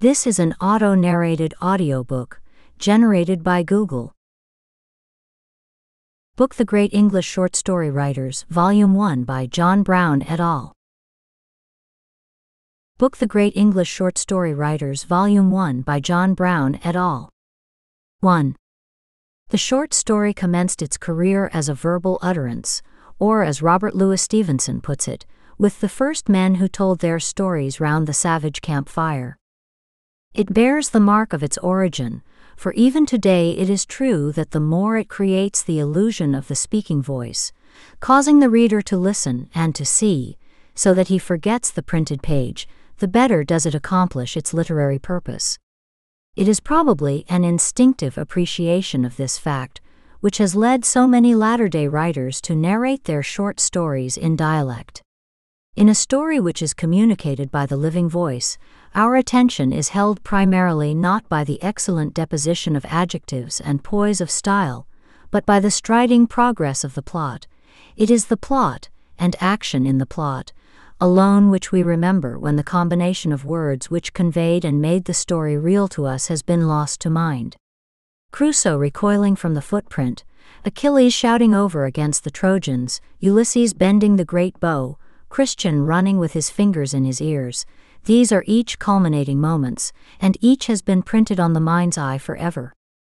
This is an auto-narrated audiobook, generated by Google. Book The Great English Short Story Writers, Volume 1 by John Brown et al. Book The Great English Short Story Writers, Volume 1 by John Brown et al. 1. The short story commenced its career as a verbal utterance, or as Robert Louis Stevenson puts it, with the first men who told their stories round the savage campfire. It bears the mark of its origin, for even today it is true that the more it creates the illusion of the speaking voice, causing the reader to listen and to see, so that he forgets the printed page, the better does it accomplish its literary purpose. It is probably an instinctive appreciation of this fact, which has led so many latter-day writers to narrate their short stories in dialect. In a story which is communicated by the living voice, our attention is held primarily not by the excellent deposition of adjectives and poise of style, but by the striding progress of the plot. It is the plot, and action in the plot, alone which we remember when the combination of words which conveyed and made the story real to us has been lost to mind. Crusoe recoiling from the footprint, Achilles shouting over against the Trojans, Ulysses bending the great bow, Christian running with his fingers in his ears, these are each culminating moments, and each has been printed on the mind's eye forever.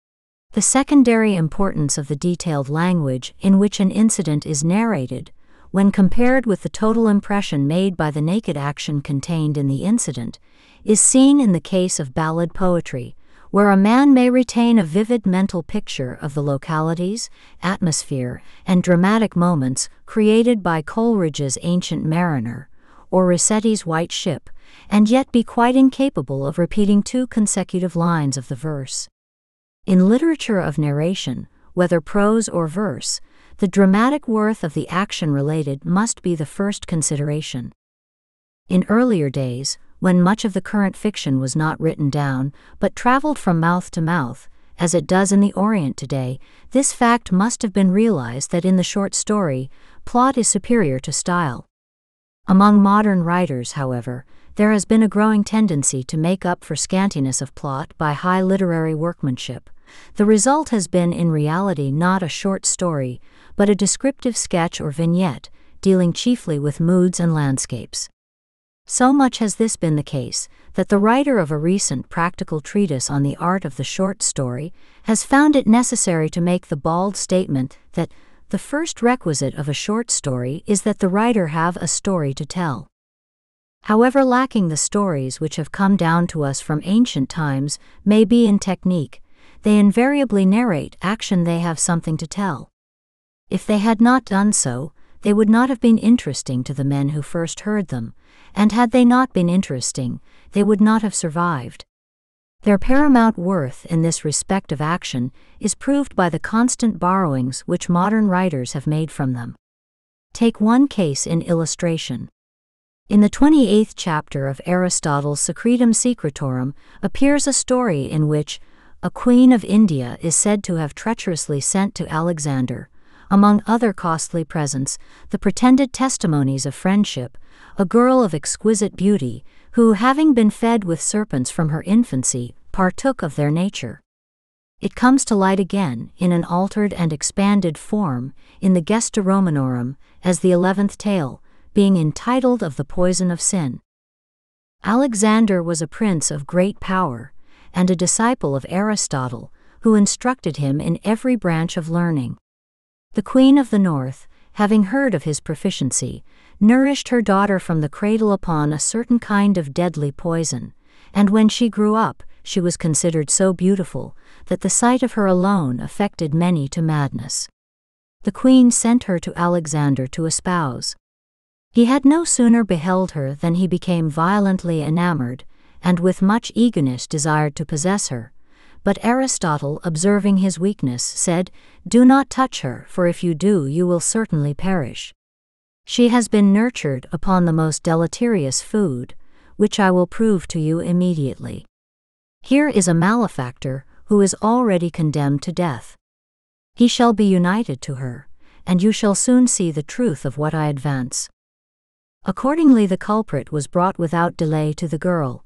The secondary importance of the detailed language in which an incident is narrated, when compared with the total impression made by the naked action contained in the incident, is seen in the case of ballad poetry, where a man may retain a vivid mental picture of the localities, atmosphere, and dramatic moments created by Coleridge's Ancient Mariner, or Rossetti's White Ship, and yet be quite incapable of repeating two consecutive lines of the verse. In literature of narration, whether prose or verse, the dramatic worth of the action related must be the first consideration. In earlier days, when much of the current fiction was not written down, but traveled from mouth to mouth, as it does in the Orient today, this fact must have been realized that in the short story, plot is superior to style. Among modern writers, however, there has been a growing tendency to make up for scantiness of plot by high literary workmanship. The result has been in reality not a short story, but a descriptive sketch or vignette, dealing chiefly with moods and landscapes. So much has this been the case, that the writer of a recent practical treatise on the art of the short story has found it necessary to make the bald statement that the first requisite of a short story is that the writer have a story to tell. However lacking the stories which have come down to us from ancient times may be in technique, they invariably narrate action. They have something to tell. If they had not done so, they would not have been interesting to the men who first heard them, and had they not been interesting, they would not have survived. Their paramount worth in this respect of action is proved by the constant borrowings which modern writers have made from them. Take one case in illustration. In the 28th chapter of Aristotle's Secretum Secretorum appears a story in which a queen of India is said to have treacherously sent to Alexander, among other costly presents, the pretended testimonies of friendship, a girl of exquisite beauty, who, having been fed with serpents from her infancy, partook of their nature. It comes to light again, in an altered and expanded form, in the Gesta Romanorum, as the 11th tale, being entitled Of the Poison of Sin. Alexander was a prince of great power, and a disciple of Aristotle, who instructed him in every branch of learning. The Queen of the North, having heard of his proficiency, nourished her daughter from the cradle upon a certain kind of deadly poison, and when she grew up, she was considered so beautiful that the sight of her alone affected many to madness. The queen sent her to Alexander to espouse. He had no sooner beheld her than he became violently enamored, and with much eagerness desired to possess her. But Aristotle, observing his weakness, said, "Do not touch her, for if you do you will certainly perish. She has been nurtured upon the most deleterious food, which I will prove to you immediately. Here is a malefactor who is already condemned to death. He shall be united to her, and you shall soon see the truth of what I advance." Accordingly the culprit was brought without delay to the girl,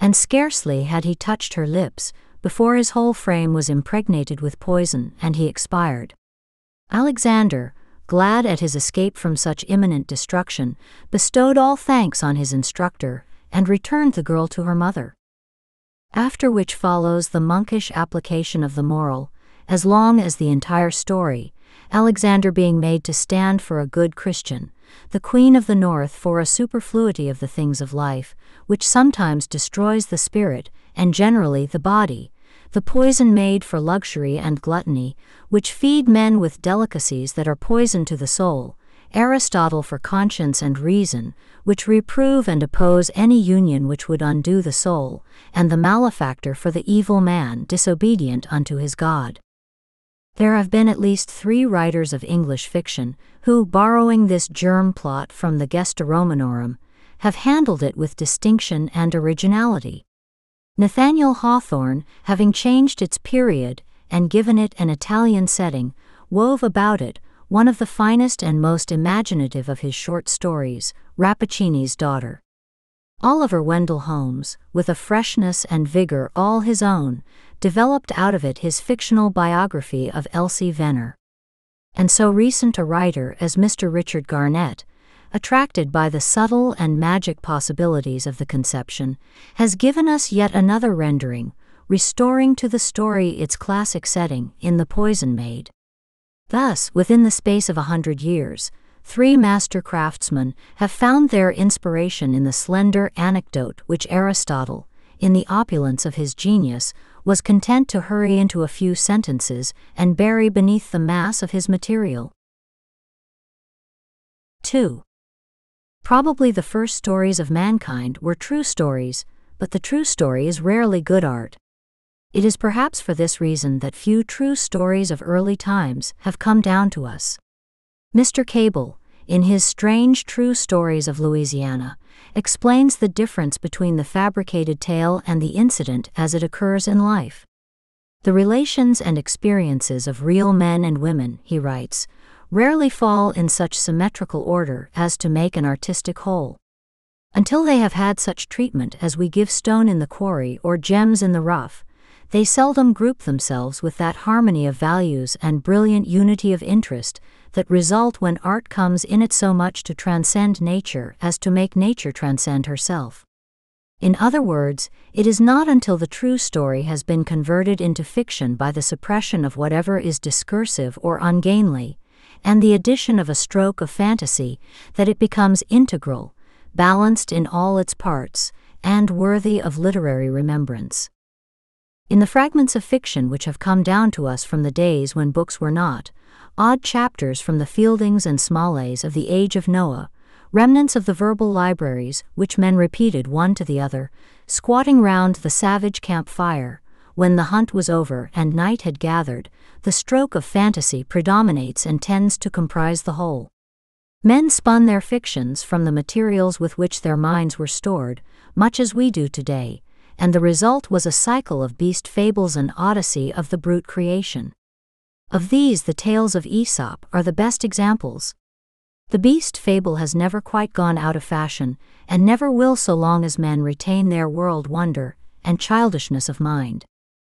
and scarcely had he touched her lips before his whole frame was impregnated with poison and he expired. Alexander, glad at his escape from such imminent destruction, bestowed all thanks on his instructor and returned the girl to her mother. After which follows the monkish application of the moral, as long as the entire story, Alexander being made to stand for a good Christian, the Queen of the North for a superfluity of the things of life, which sometimes destroys the spirit, and generally the body, the poison made for luxury and gluttony, which feed men with delicacies that are poison to the soul, Aristotle for conscience and reason, which reprove and oppose any union which would undo the soul, and the malefactor for the evil man disobedient unto his God. There have been at least 3 writers of English fiction who, borrowing this germ plot from the Gesta Romanorum, have handled it with distinction and originality. Nathaniel Hawthorne, having changed its period and given it an Italian setting, wove about it one of the finest and most imaginative of his short stories, Rappaccini's Daughter. Oliver Wendell Holmes, with a freshness and vigor all his own, developed out of it his fictional biography of Elsie Venner. And so recent a writer as Mr. Richard Garnett, attracted by the subtle and magic possibilities of the conception, has given us yet another rendering, restoring to the story its classic setting in The Poison Maid. Thus, within the space of 100 years, 3 master craftsmen have found their inspiration in the slender anecdote which Aristotle, in the opulence of his genius, was content to hurry into a few sentences and bury beneath the mass of his material. 2. Probably the first stories of mankind were true stories, but the true story is rarely good art. It is perhaps for this reason that few true stories of early times have come down to us. Mr. Cable, in his Strange True Stories of Louisiana, explains the difference between the fabricated tale and the incident as it occurs in life. The relations and experiences of real men and women, he writes, rarely fall in such symmetrical order as to make an artistic whole. Until they have had such treatment as we give stone in the quarry or gems in the rough, they seldom group themselves with that harmony of values and brilliant unity of interest that result when art comes in it so much to transcend nature as to make nature transcend herself. In other words, it is not until the true story has been converted into fiction by the suppression of whatever is discursive or ungainly, and the addition of a stroke of fantasy, that it becomes integral, balanced in all its parts, and worthy of literary remembrance. In the fragments of fiction which have come down to us from the days when books were not, odd chapters from the Fieldings and Smallys of the age of Noah, remnants of the verbal libraries which men repeated one to the other, squatting round the savage camp fire, when the hunt was over and night had gathered, the stroke of fantasy predominates and tends to comprise the whole. Men spun their fictions from the materials with which their minds were stored, much as we do today, and the result was a cycle of beast fables and odyssey of the brute creation. Of these the tales of Aesop are the best examples. The beast fable has never quite gone out of fashion, and never will so long as men retain their world wonder and childishness of mind.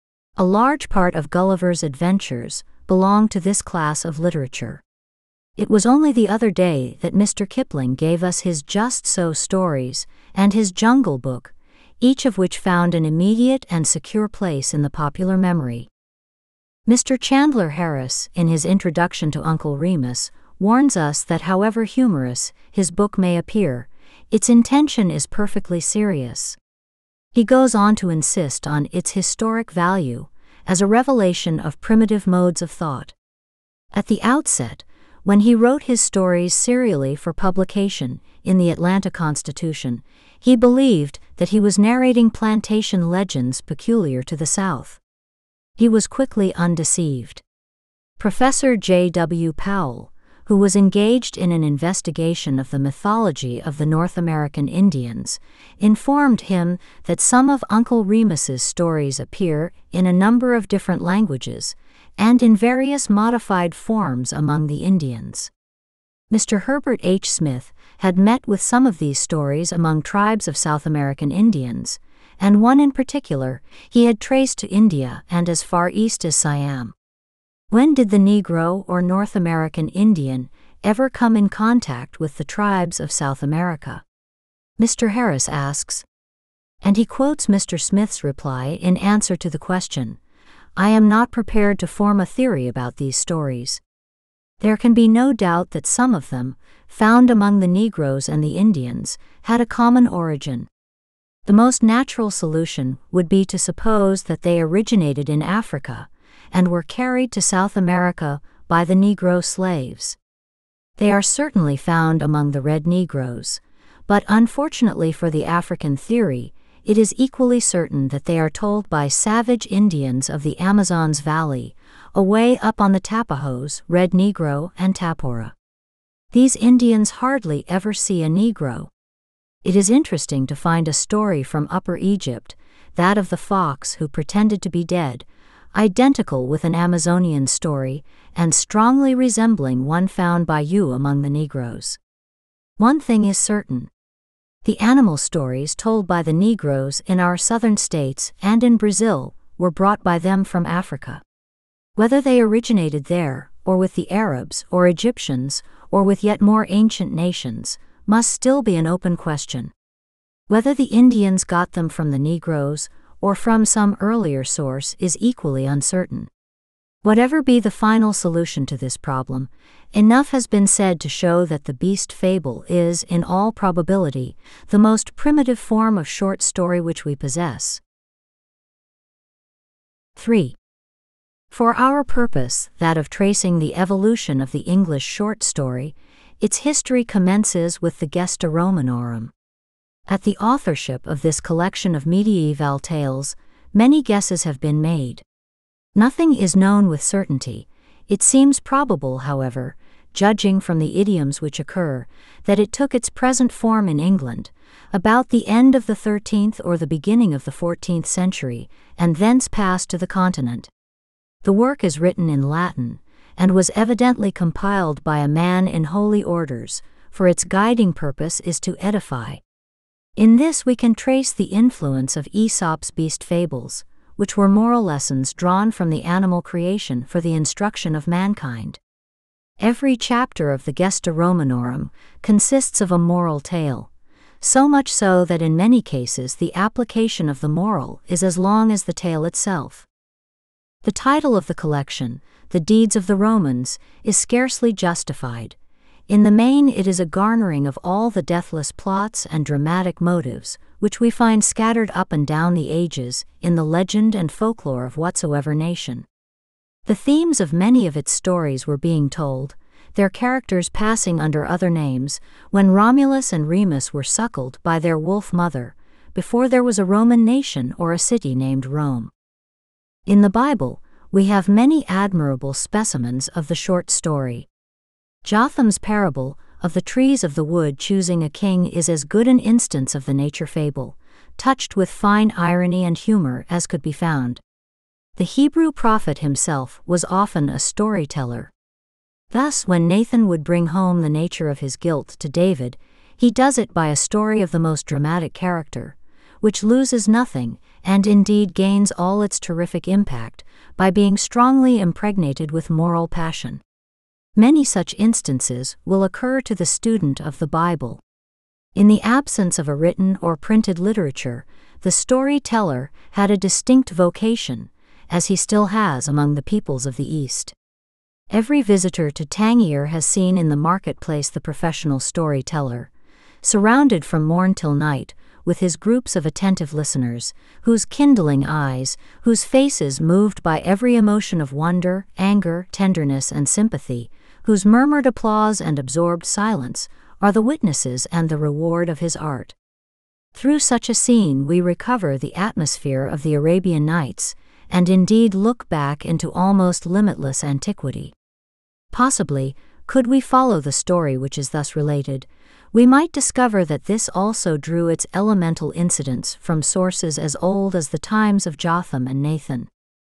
A large part of Gulliver's adventures belong to this class of literature. It was only the other day that Mr. Kipling gave us his Just So stories and his Jungle Book, each of which found an immediate and secure place in the popular memory. Mr. Chandler Harris, in his introduction to Uncle Remus, warns us that however humorous his book may appear, its intention is perfectly serious. He goes on to insist on its historic value as a revelation of primitive modes of thought. At the outset, when he wrote his stories serially for publication in the Atlanta Constitution, he believed that he was narrating plantation legends peculiar to the South. He was quickly undeceived. Professor J.W. Powell, who was engaged in an investigation of the mythology of the North American Indians, informed him that some of Uncle Remus's stories appear in a number of different languages and in various modified forms among the Indians. Mr. Herbert H. Smith had met with some of these stories among tribes of South American Indians, and one in particular he had traced to India and as far east as Siam. When did the Negro or North American Indian ever come in contact with the tribes of South America? Mr. Harris asks. And he quotes Mr. Smith's reply in answer to the question, "I am not prepared to form a theory about these stories. There can be no doubt that some of them, found among the Negroes and the Indians, had a common origin. The most natural solution would be to suppose that they originated in Africa and were carried to South America by the Negro slaves. They are certainly found among the red Negroes, but unfortunately for the African theory, it is equally certain that they are told by savage Indians of the Amazon's valley, away up on the Tapajos, Red Negro, and Tapora. These Indians hardly ever see a Negro. It is interesting to find a story from Upper Egypt, that of the fox who pretended to be dead, identical with an Amazonian story, and strongly resembling one found by you among the Negroes. One thing is certain. The animal stories told by the Negroes in our southern states and in Brazil were brought by them from Africa. Whether they originated there, or with the Arabs or Egyptians, or with yet more ancient nations, must still be an open question. Whether the Indians got them from the Negroes, or from some earlier source is equally uncertain. Whatever be the final solution to this problem, enough has been said to show that the beast fable is, in all probability, the most primitive form of short story which we possess. 3. For our purpose, that of tracing the evolution of the English short story, its history commences with the Gesta Romanorum. At the authorship of this collection of medieval tales, many guesses have been made. Nothing is known with certainty. It seems probable, however, judging from the idioms which occur, that it took its present form in England, about the end of the 13th or the beginning of the 14th century, and thence passed to the continent. The work is written in Latin, and was evidently compiled by a man in holy orders, for its guiding purpose is to edify. In this we can trace the influence of Aesop's beast fables, which were moral lessons drawn from the animal creation for the instruction of mankind. Every chapter of the Gesta Romanorum consists of a moral tale, so much so that in many cases the application of the moral is as long as the tale itself. The title of the collection, The Deeds of the Romans, is scarcely justified. In the main it is a garnering of all the deathless plots and dramatic motives which we find scattered up and down the ages in the legend and folklore of whatsoever nation. The themes of many of its stories were being told, their characters passing under other names, when Romulus and Remus were suckled by their wolf mother, before there was a Roman nation or a city named Rome. In the Bible, we have many admirable specimens of the short story. Jotham's parable of the trees of the wood choosing a king is as good an instance of the nature fable, touched with fine irony and humor as could be found. The Hebrew prophet himself was often a storyteller. Thus, when Nathan would bring home the nature of his guilt to David, he does it by a story of the most dramatic character, which loses nothing, and indeed gains all its terrific impact, by being strongly impregnated with moral passion. Many such instances will occur to the student of the Bible. In the absence of a written or printed literature, the storyteller had a distinct vocation, as he still has among the peoples of the East. Every visitor to Tangier has seen in the marketplace the professional storyteller, surrounded from morn till night, with his groups of attentive listeners, whose kindling eyes, whose faces moved by every emotion of wonder, anger, tenderness, and sympathy, whose murmured applause and absorbed silence, are the witnesses and the reward of his art. Through such a scene we recover the atmosphere of the Arabian Nights, and indeed look back into almost limitless antiquity. Possibly, could we follow the story which is thus related, we might discover that this also drew its elemental incidents from sources as old as the times of Jotham and Nathan.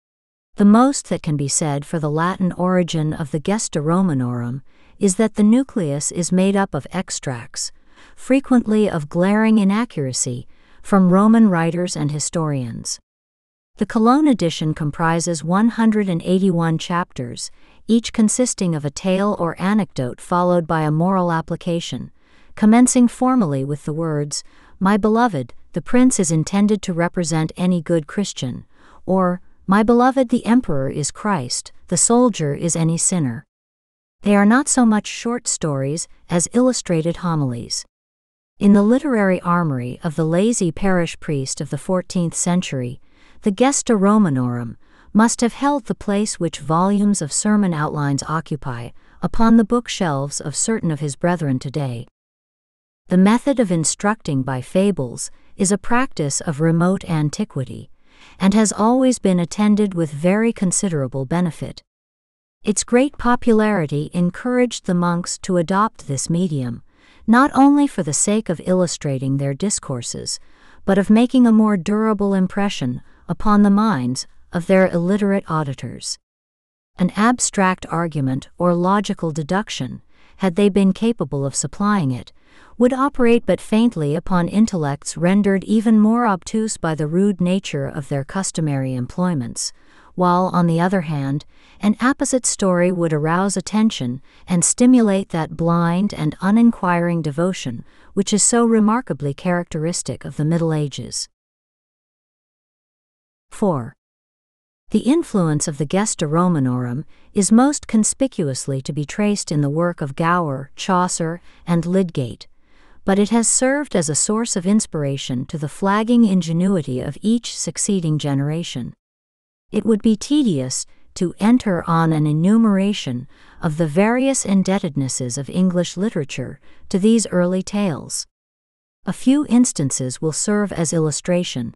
The most that can be said for the Latin origin of the Gesta Romanorum is that the nucleus is made up of extracts, frequently of glaring inaccuracy, from Roman writers and historians. The Cologne edition comprises 181 chapters, each consisting of a tale or anecdote followed by a moral application, commencing formally with the words, "My beloved, the prince is intended to represent any good Christian," or, "My beloved, the emperor is Christ, the soldier is any sinner." They are not so much short stories as illustrated homilies. In the literary armory of the lazy parish priest of the 14th century, the Gesta Romanorum must have held the place which volumes of sermon outlines occupy upon the bookshelves of certain of his brethren today. The method of instructing by fables is a practice of remote antiquity, and has always been attended with very considerable benefit. Its great popularity encouraged the monks to adopt this medium, not only for the sake of illustrating their discourses, but of making a more durable impression upon the minds of their illiterate auditors. An abstract argument or logical deduction, had they been capable of supplying it, would operate but faintly upon intellects rendered even more obtuse by the rude nature of their customary employments, while, on the other hand, an apposite story would arouse attention and stimulate that blind and uninquiring devotion which is so remarkably characteristic of the Middle Ages. 4. The influence of the Gesta Romanorum is most conspicuously to be traced in the work of Gower, Chaucer, and Lydgate, but it has served as a source of inspiration to the flagging ingenuity of each succeeding generation. It would be tedious to enter on an enumeration of the various indebtednesses of English literature to these early tales. A few instances will serve as illustration.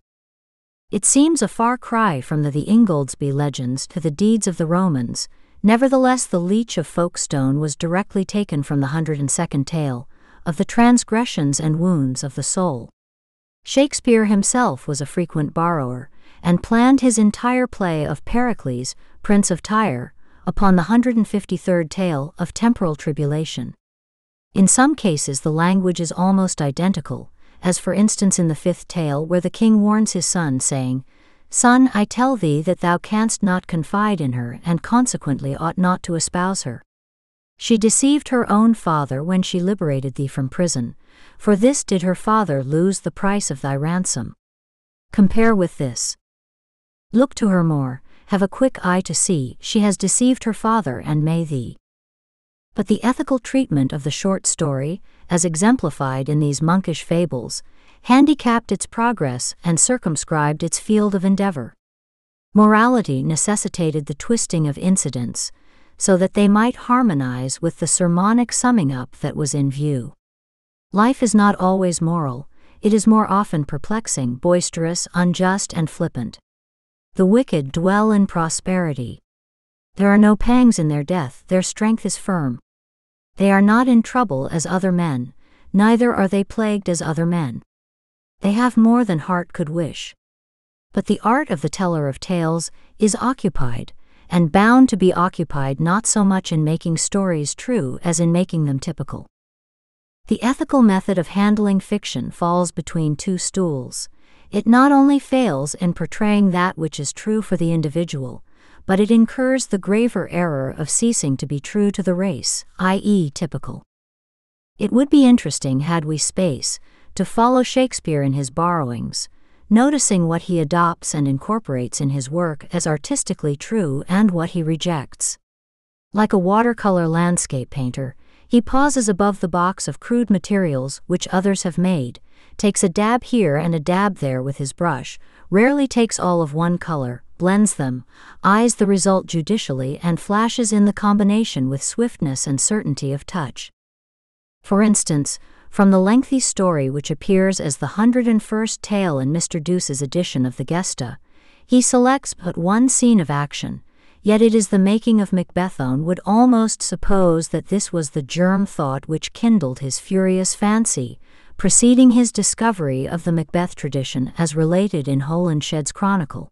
It seems a far cry from the Ingoldsby legends to the deeds of the Romans. Nevertheless, the Leech of Folkestone was directly taken from the 102nd tale, of the transgressions and wounds of the soul. Shakespeare himself was a frequent borrower, and planned his entire play of Pericles, Prince of Tyre, upon the 153rd tale of temporal tribulation. In some cases the language is almost identical, as for instance in the 5th tale where the king warns his son, saying, "Son, I tell thee that thou canst not confide in her, and consequently ought not to espouse her. She deceived her own father when she liberated thee from prison, for this did her father lose the price of thy ransom. Compare with this. Look to her more, have a quick eye to see, she has deceived her father and may thee." But the ethical treatment of the short story, as exemplified in these monkish fables, handicapped its progress and circumscribed its field of endeavor. Morality necessitated the twisting of incidents, so that they might harmonize with the sermonic summing up that was in view. Life is not always moral, it is more often perplexing, boisterous, unjust, and flippant. The wicked dwell in prosperity. There are no pangs in their death, their strength is firm. They are not in trouble as other men, neither are they plagued as other men. They have more than heart could wish. But the art of the teller of tales is occupied, and bound to be occupied not so much in making stories true as in making them typical. The ethical method of handling fiction falls between two stools. It not only fails in portraying that which is true for the individual, but it incurs the graver error of ceasing to be true to the race, i.e., typical. It would be interesting, had we space, to follow Shakespeare in his borrowings, noticing what he adopts and incorporates in his work as artistically true and what he rejects. Like a watercolor landscape painter, he pauses above the box of crude materials which others have made, takes a dab here and a dab there with his brush, rarely takes all of one color, blends them, eyes the result judicially, and flashes in the combination with swiftness and certainty of touch. For instance, from the lengthy story which appears as the 101st tale in Mr. Douce's edition of the Gesta, he selects but one scene of action, yet it is the making of Macbeth. One would almost suppose that this was the germ thought which kindled his furious fancy, preceding his discovery of the Macbeth tradition as related in Holinshed's Chronicle.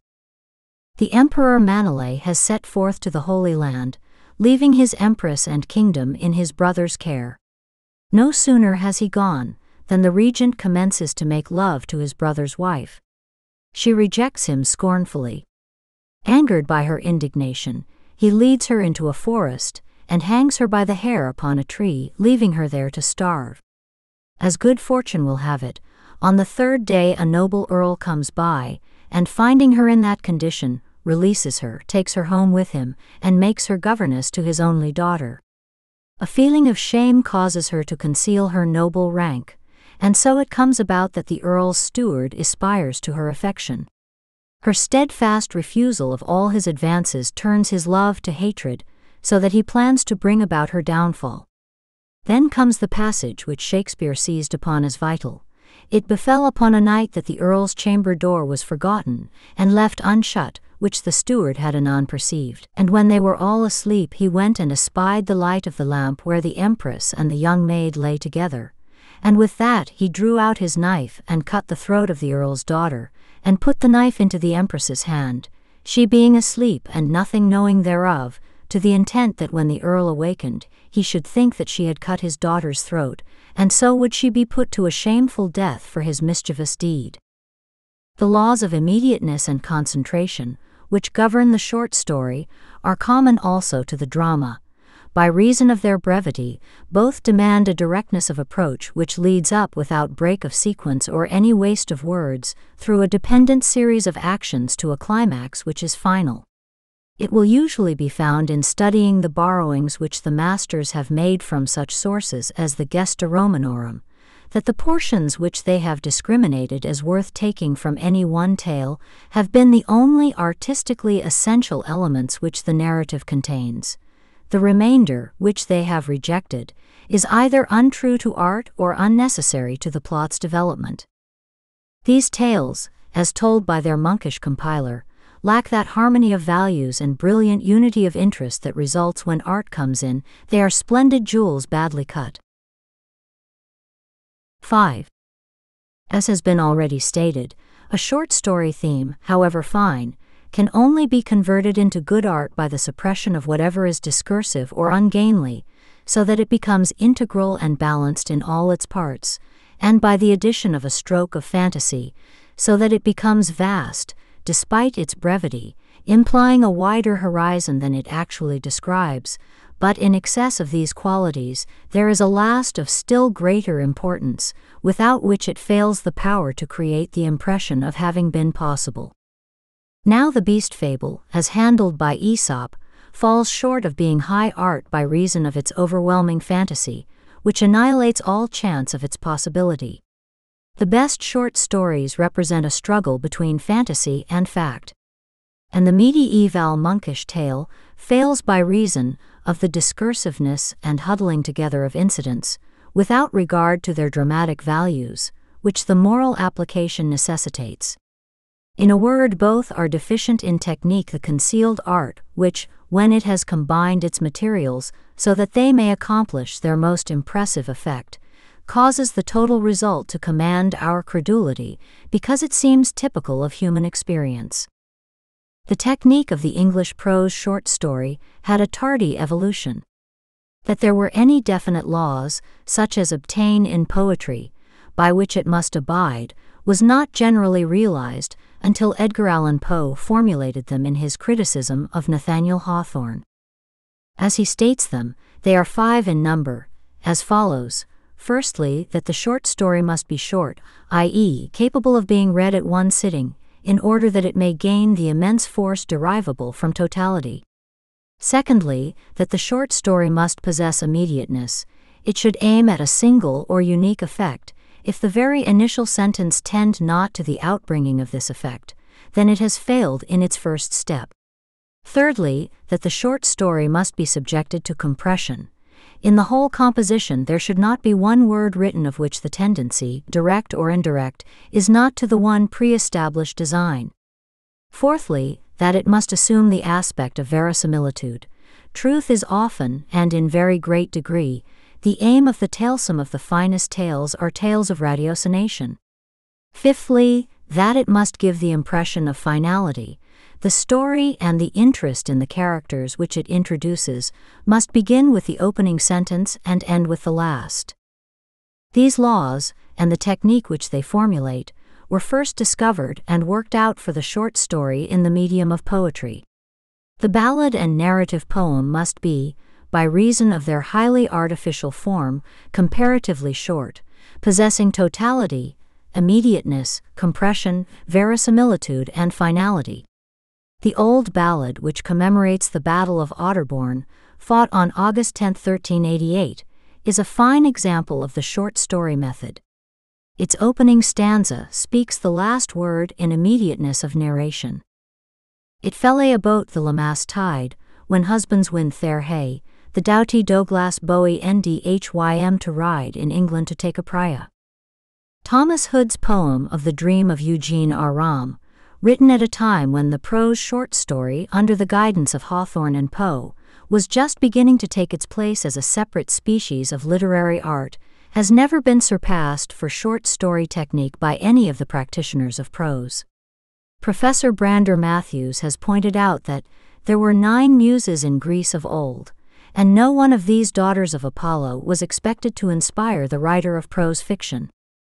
The Emperor Manele has set forth to the Holy Land, leaving his empress and kingdom in his brother's care. No sooner has he gone, than the regent commences to make love to his brother's wife. She rejects him scornfully. Angered by her indignation, he leads her into a forest and hangs her by the hair upon a tree, leaving her there to starve. As good fortune will have it, on the third day a noble earl comes by, and finding her in that condition, releases her, takes her home with him, and makes her governess to his only daughter. A feeling of shame causes her to conceal her noble rank, and so it comes about that the earl's steward aspires to her affection. Her steadfast refusal of all his advances turns his love to hatred, so that he plans to bring about her downfall. Then comes the passage which Shakespeare seized upon as vital. It befell upon a night that the earl's chamber door was forgotten, and left unshut, which the steward had anon perceived. And when they were all asleep, he went and espied the light of the lamp where the empress and the young maid lay together. And with that he drew out his knife and cut the throat of the earl's daughter, and put the knife into the empress's hand, she being asleep and nothing knowing thereof, to the intent that when the earl awakened, he should think that she had cut his daughter's throat, and so would she be put to a shameful death for his mischievous deed. The laws of immediateness and concentration, which govern the short story, are common also to the drama. By reason of their brevity, both demand a directness of approach which leads up without break of sequence or any waste of words, through a dependent series of actions to a climax which is final. It will usually be found in studying the borrowings which the masters have made from such sources as the Gesta Romanorum, that the portions which they have discriminated as worth taking from any one tale have been the only artistically essential elements which the narrative contains. The remainder, which they have rejected, is either untrue to art or unnecessary to the plot's development. These tales, as told by their monkish compiler, lack that harmony of values and brilliant unity of interest that results when art comes in. They are splendid jewels badly cut. 5. As has been already stated, a short story theme, however fine, can only be converted into good art by the suppression of whatever is discursive or ungainly, so that it becomes integral and balanced in all its parts, and by the addition of a stroke of fantasy, so that it becomes vast, despite its brevity, implying a wider horizon than it actually describes. But in excess of these qualities, there is a last of still greater importance, without which it fails the power to create the impression of having been possible. Now the beast fable, as handled by Aesop, falls short of being high art by reason of its overwhelming fantasy, which annihilates all chance of its possibility. The best short stories represent a struggle between fantasy and fact. And the medieval monkish tale fails by reason of the discursiveness and huddling together of incidents, without regard to their dramatic values, which the moral application necessitates. In a word, both are deficient in technique, the concealed art which, when it has combined its materials so that they may accomplish their most impressive effect, causes the total result to command our credulity because it seems typical of human experience. The technique of the English prose short story had a tardy evolution. That there were any definite laws, such as obtain in poetry, by which it must abide, was not generally realized until Edgar Allan Poe formulated them in his criticism of Nathaniel Hawthorne. As he states them, they are 5 in number, as follows. Firstly, that the short story must be short, i.e., capable of being read at one sitting, in order that it may gain the immense force derivable from totality. Secondly, that the short story must possess immediateness. It should aim at a single or unique effect. If the very initial sentence tend not to the outbringing of this effect, then it has failed in its first step. Thirdly, that the short story must be subjected to compression. In the whole composition there should not be one word written of which the tendency, direct or indirect, is not to the one pre-established design. Fourthly, that it must assume the aspect of verisimilitude. Truth is often, and in very great degree, the aim of the talesome of the finest tales are tales of ratiocination. Fifthly, that it must give the impression of finality. The story and the interest in the characters which it introduces must begin with the opening sentence and end with the last. These laws, and the technique which they formulate, were first discovered and worked out for the short story in the medium of poetry. The ballad and narrative poem must be, by reason of their highly artificial form, comparatively short, possessing totality, immediateness, compression, verisimilitude, and finality. The old ballad, which commemorates the Battle of Otterbourne, fought on August 10, 1388, is a fine example of the short story method. Its opening stanza speaks the last word in immediateness of narration. It fell a boat the Lamass tide, when husbands win their hay, the doughty Douglas Bowie ndhym to ride in England to take a priya. Thomas Hood's poem of The Dream of Eugene Aram, written at a time when the prose short story, under the guidance of Hawthorne and Poe, was just beginning to take its place as a separate species of literary art, has never been surpassed for short story technique by any of the practitioners of prose. Professor Brander Matthews has pointed out that there were 9 muses in Greece of old, and no one of these daughters of Apollo was expected to inspire the writer of prose fiction.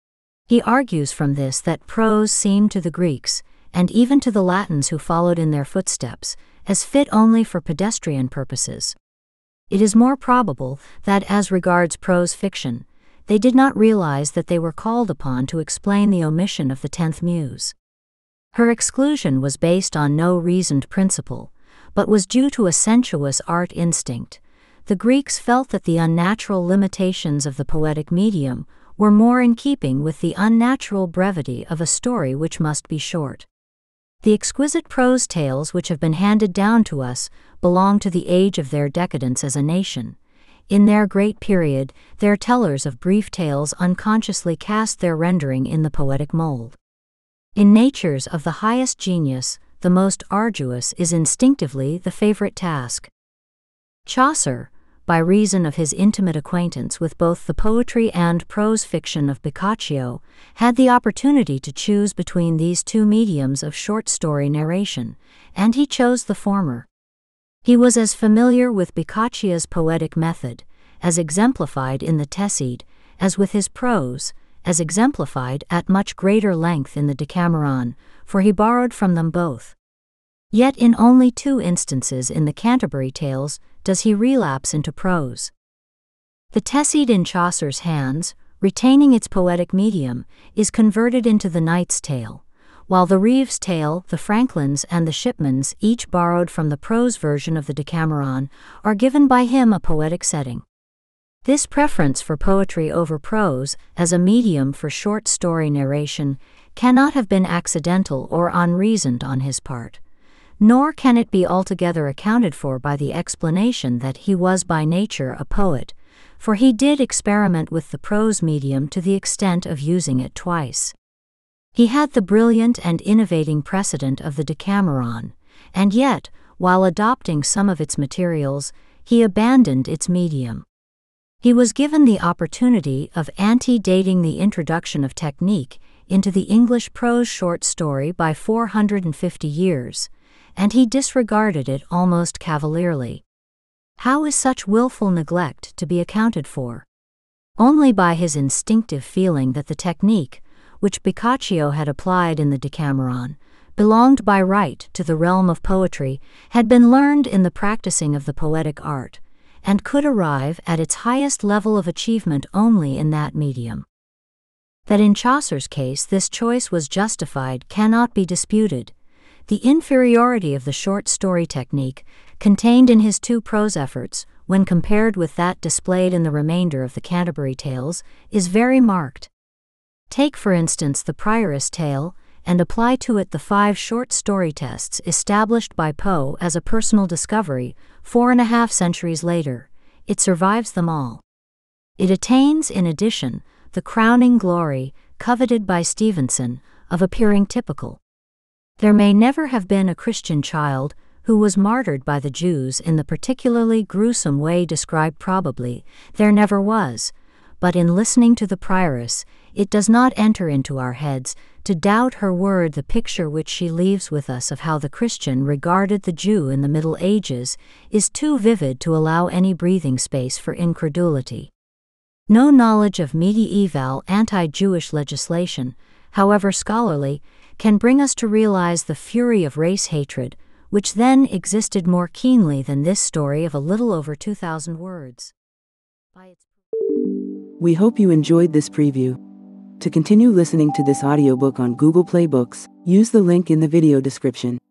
He argues from this that prose seemed to the Greeks, and even to the Latins who followed in their footsteps, as fit only for pedestrian purposes. It is more probable that, as regards prose fiction, they did not realize that they were called upon to explain the omission of the 10th muse. Her exclusion was based on no reasoned principle, but was due to a sensuous art instinct. The Greeks felt that the unnatural limitations of the poetic medium were more in keeping with the unnatural brevity of a story which must be short. The exquisite prose tales which have been handed down to us belong to the age of their decadence as a nation. In their great period, their tellers of brief tales unconsciously cast their rendering in the poetic mold. In natures of the highest genius, the most arduous is instinctively the favorite task. Chaucer, by reason of his intimate acquaintance with both the poetry and prose fiction of Boccaccio, had the opportunity to choose between these two mediums of short story narration, and he chose the former. He was as familiar with Boccaccio's poetic method, as exemplified in the Tesside, as with his prose, as exemplified at much greater length in the Decameron, for he borrowed from them both. Yet in only 2 instances in the Canterbury Tales does he relapse into prose. The Tesside in Chaucer's hands, retaining its poetic medium, is converted into the Knight's Tale, while the Reeve's Tale, the Franklins, and the Shipmans, each borrowed from the prose version of the Decameron, are given by him a poetic setting. This preference for poetry over prose, as a medium for short story narration, cannot have been accidental or unreasoned on his part. Nor can it be altogether accounted for by the explanation that he was by nature a poet, for he did experiment with the prose medium to the extent of using it twice. He had the brilliant and innovating precedent of the Decameron, and yet, while adopting some of its materials, he abandoned its medium. He was given the opportunity of antedating the introduction of technique into the English prose short story by 450 years, and he disregarded it almost cavalierly. How is such willful neglect to be accounted for? Only by his instinctive feeling that the technique, which Boccaccio had applied in the Decameron, belonged by right to the realm of poetry, had been learned in the practicing of the poetic art, and could arrive at its highest level of achievement only in that medium. That in Chaucer's case this choice was justified cannot be disputed. The inferiority of the short story technique, contained in his 2 prose efforts, when compared with that displayed in the remainder of the Canterbury Tales, is very marked. Take for instance the Prioress Tale, and apply to it the 5 short story tests established by Poe as a personal discovery 4.5 centuries later. It survives them all. It attains, in addition, the crowning glory, coveted by Stevenson, of appearing typical. There may never have been a Christian child who was martyred by the Jews in the particularly gruesome way described. Probably there never was, but in listening to the Prioress, it does not enter into our heads to doubt her word. The picture which she leaves with us of how the Christian regarded the Jew in the Middle Ages is too vivid to allow any breathing space for incredulity. No knowledge of medieval anti-Jewish legislation, however scholarly, can bring us to realize the fury of race hatred, which then existed more keenly than this story of a little over 2,000 words. We hope you enjoyed this preview. To continue listening to this audiobook on Google Play Books, use the link in the video description.